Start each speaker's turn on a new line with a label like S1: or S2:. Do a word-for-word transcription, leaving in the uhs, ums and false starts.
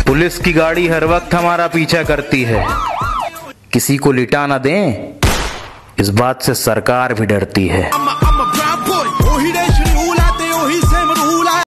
S1: Police की गाड़ी हर वक्त हमारा पीछा करती है, किसी को लिटा ना दें इस बात से सरकार भी डरती है।